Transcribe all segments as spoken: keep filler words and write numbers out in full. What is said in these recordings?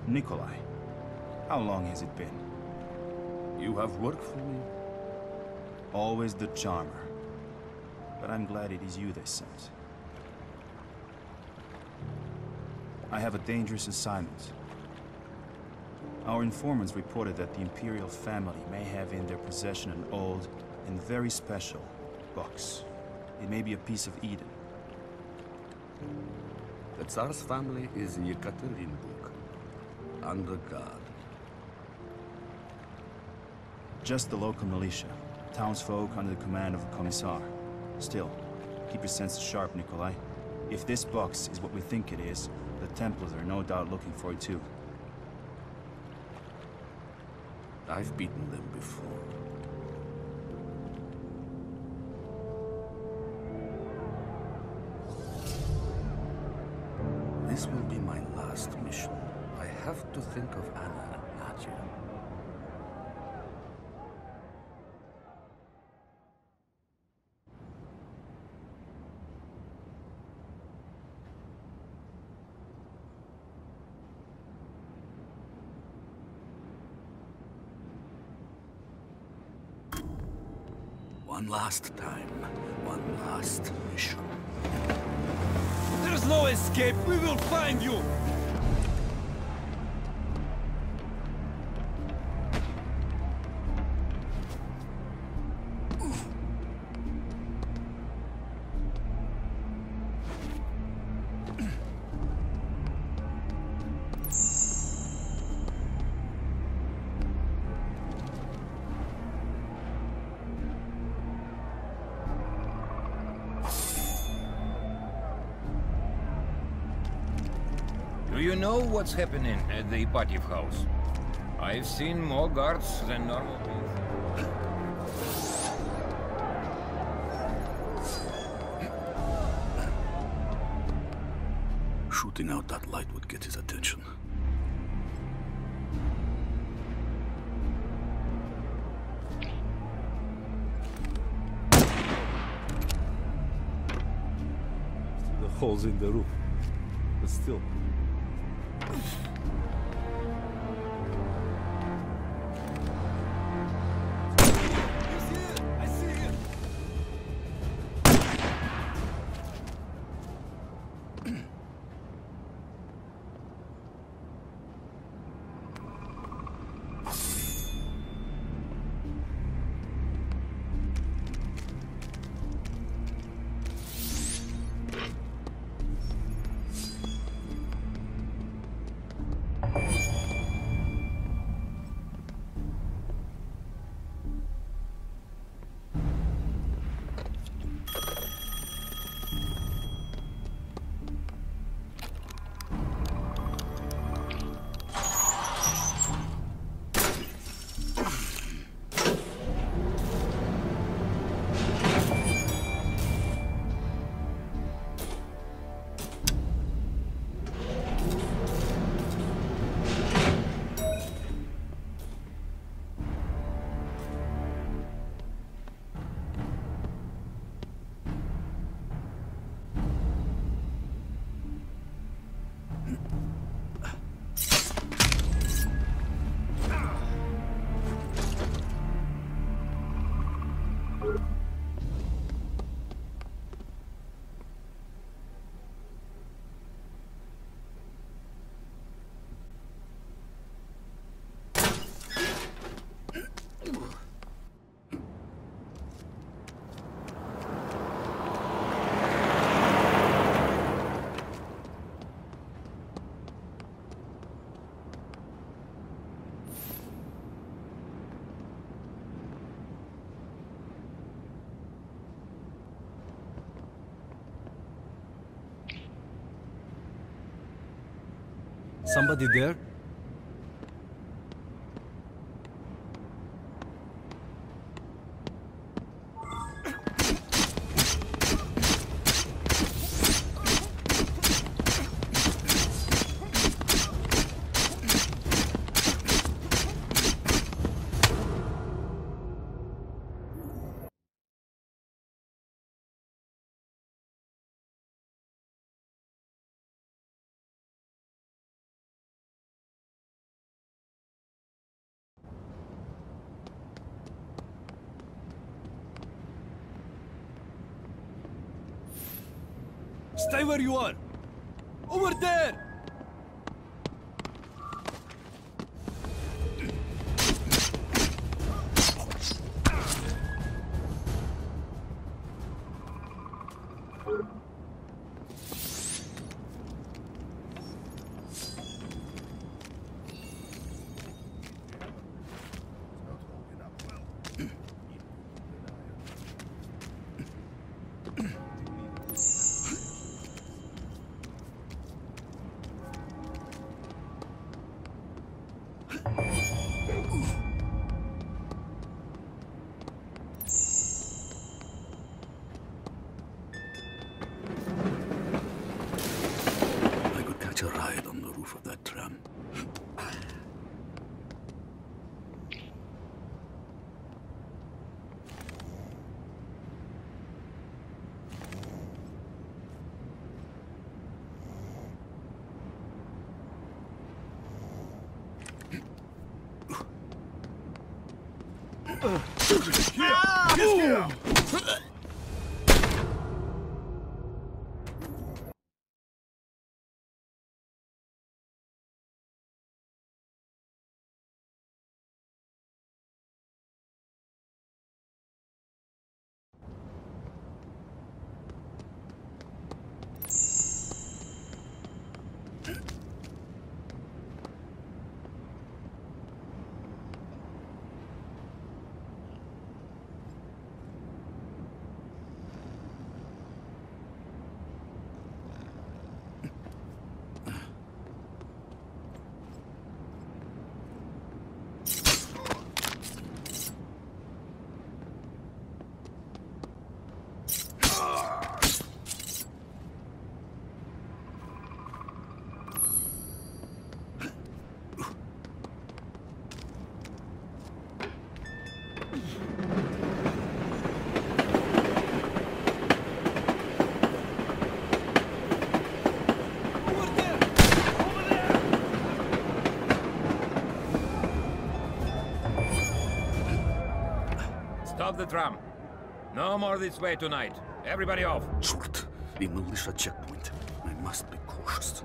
Nikolai, how long has it been? You have worked for me? Always the charmer. But I'm glad it is you they sent. I have a dangerous assignment. Our informants reported that the Imperial family may have in their possession an old and very special box. It may be a piece of Eden. The Tsars family is in Yekaterinburg, under guard. Just the local militia, townsfolk under the command of a commissar. Still, keep your senses sharp, Nikolai. If this box is what we think it is, the Templars are no doubt looking for it too. I've beaten them before. This will be my last mission. I have to think of Anna and Nadia. One last time, one last mission. There's no escape! We will find you! Do you know what's happening at the Ipativ house? I've seen more guards than normal people. Shooting out that light would get his attention. The holes in the roof, but still. Somebody there? Stay where you are! Over there! I could catch a ride on the roof of that tram. Stop the tram. No more this way tonight. Everybody off. Short. The militia checkpoint. I must be cautious.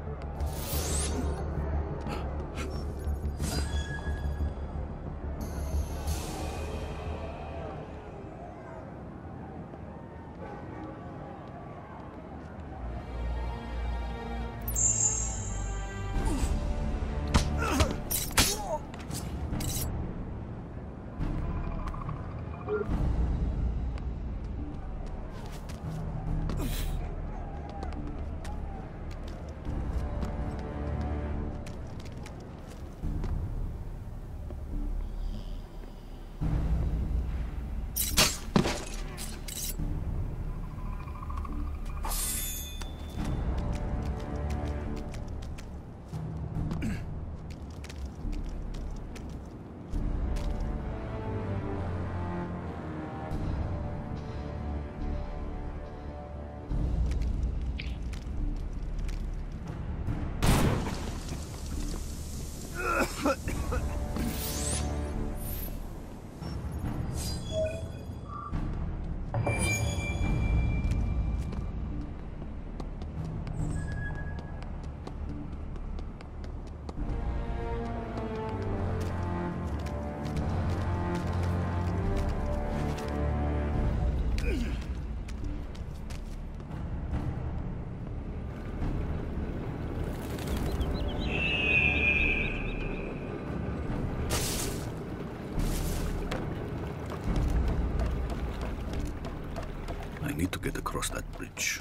I need to get across that bridge.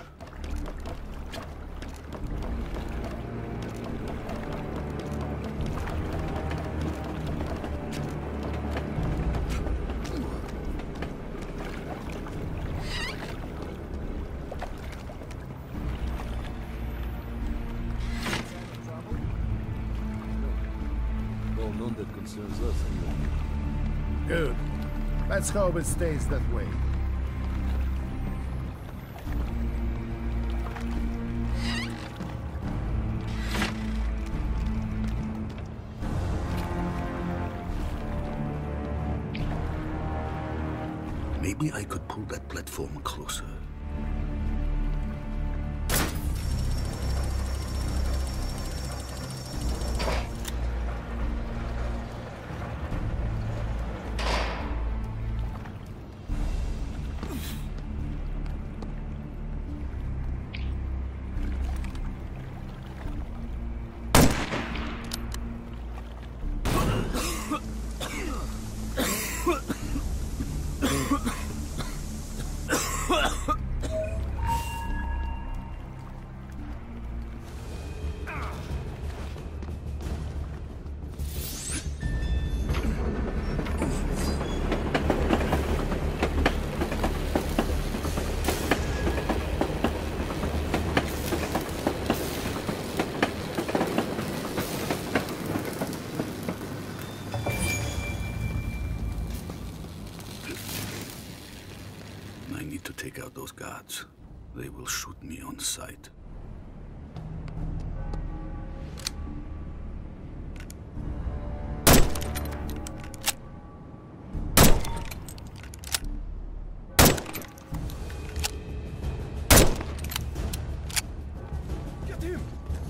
Well, none that concerns us anyway. Good. Let's hope it stays that way. Maybe I could pull that platform closer. those guards. They will shoot me on sight. Get him!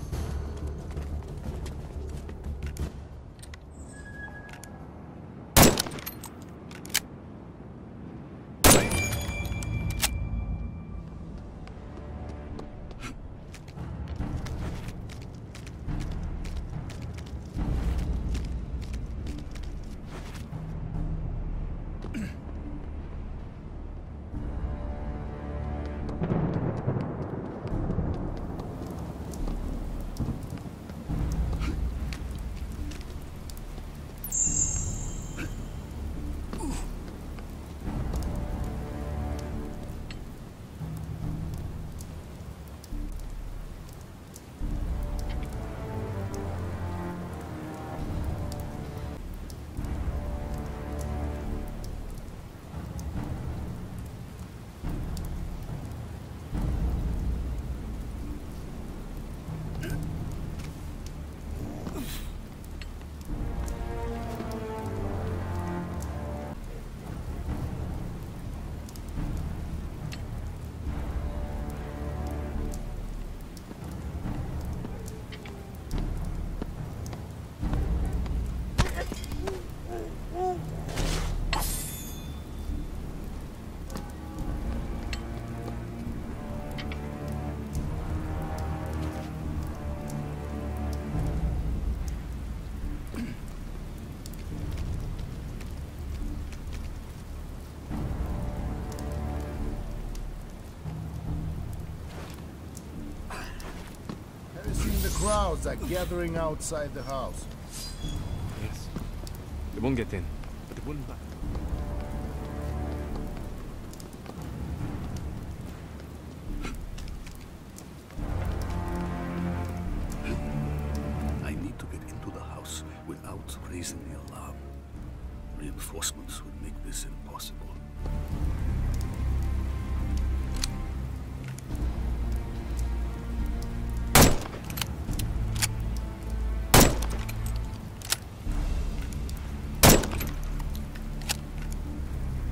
Crowds are gathering outside the house. Yes. They won't get in, but they wouldn't back. I need to get into the house without raising the alarm. Reinforcements would make this impossible.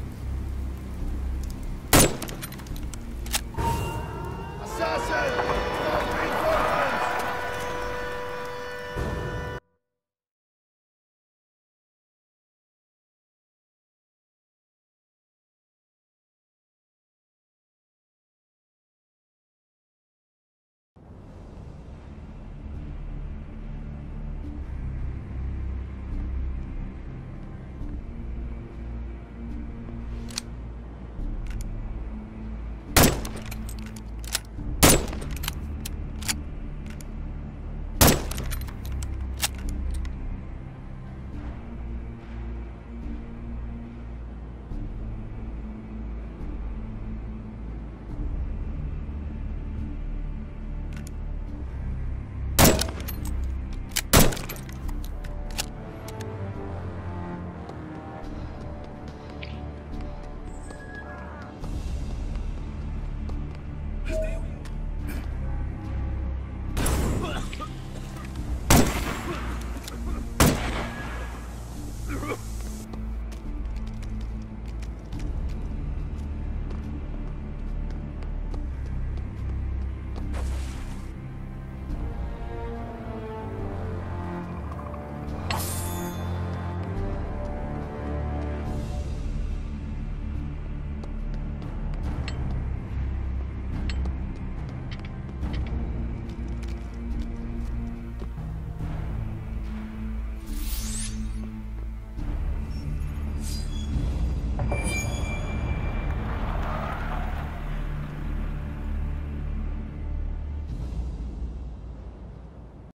Assassin!